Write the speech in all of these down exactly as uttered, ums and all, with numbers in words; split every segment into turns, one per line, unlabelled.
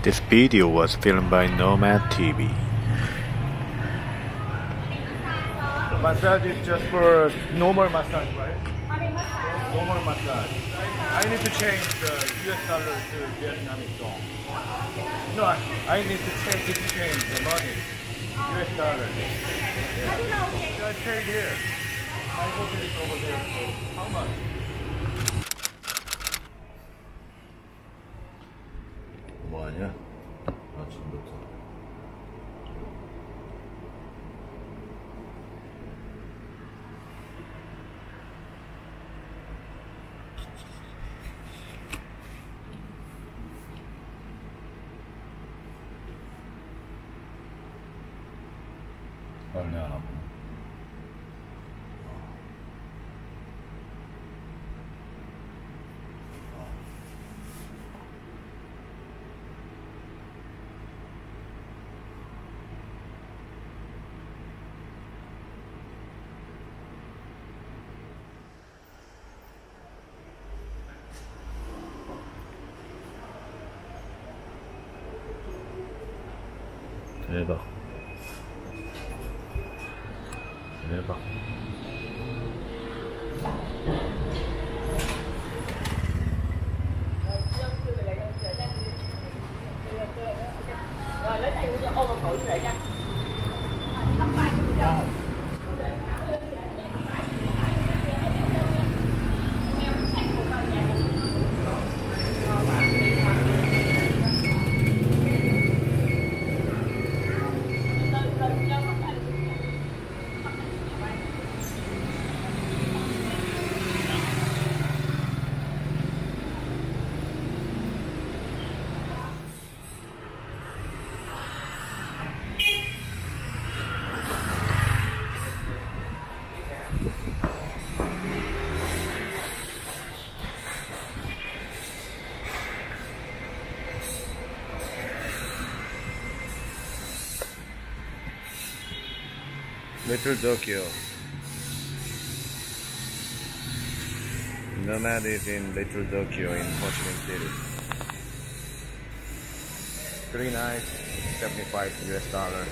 This video was filmed by Nomad T V. The massage is just for normal massage, right? Normal massage. I need to change the U S dollar to Vietnamese dong. No, I, I need to change, to change the money. U S dollar. Yeah. I paid here. My hotel is over there. So how much? 뭐하냐? 아침부터. 빨리 안 하고. 대박. 대박.
Rồi lấy tay của ôm vào thử lại nha.
Little Tokyo. Nomad is in Little Tokyo in Ho Chi Minh City. Three nights, seventy-five U S dollars.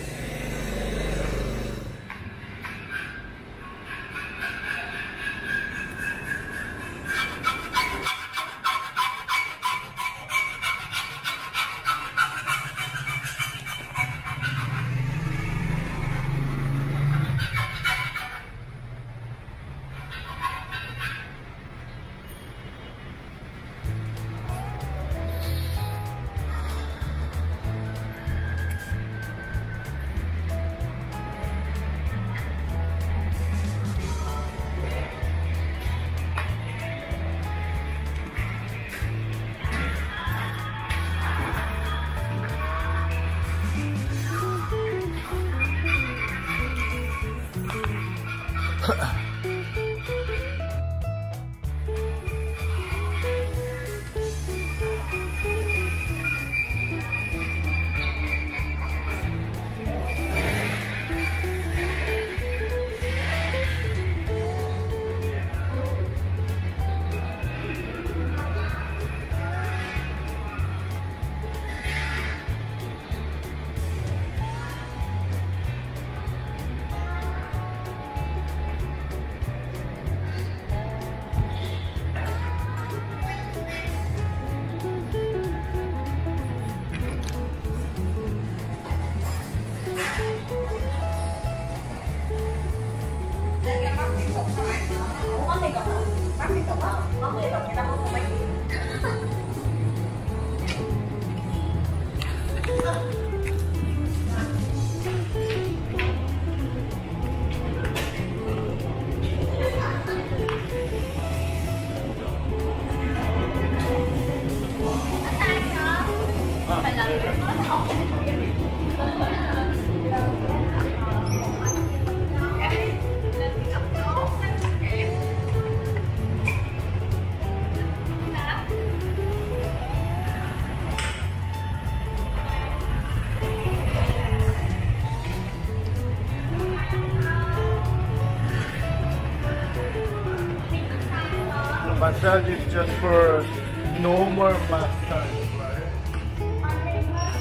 Massage is just for normal massage, right?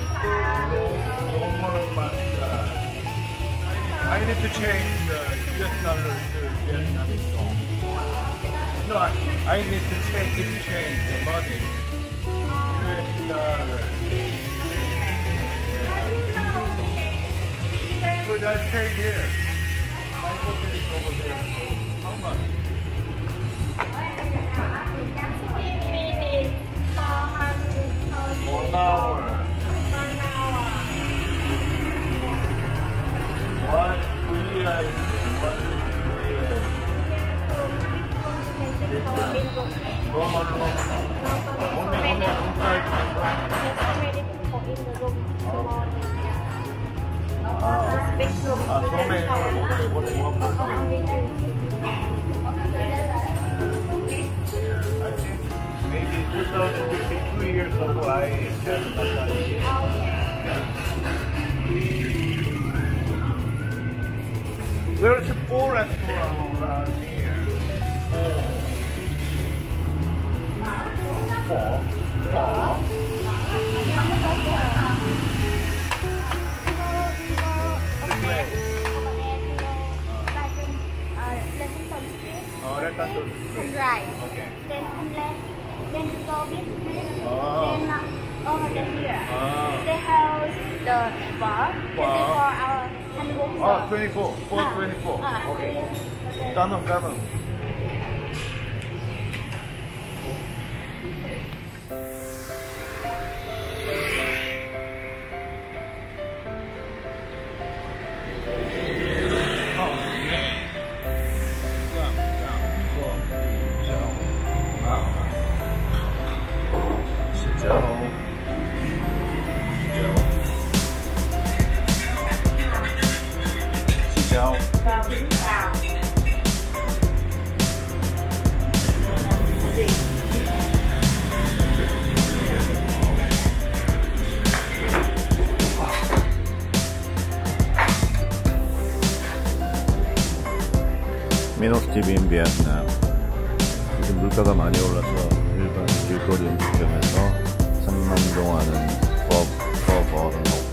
I need to change the U S dollar to Vietnamese dong. No, I, I need to change, to change the money. U S dollar. Could I stay here? My hotel is over there. How much? One hour. One real. One real. Normal, normal. Only, only inside. Ah, ah, so many. Only one person. I think maybe two thousand fifty-two years ago I had massage. There's four restaurants around here. Four. Four. Oh, that's not so
right.
Okay.
Then left, then you go this way.
Oh.
Then uh, over here.
Oh.
They have the bar.
Bar.
twenty-four hour handbook.
Oh, twenty-four. four
Ah.
twenty-four.
Ah,
Okay.
okay.
Ganon, ganon. 미노스티비인 비엔남. 요즘 물가가 많이 올라서 일반 길거리 음식점에서 삼만 동 하는 법, 버버를 먹고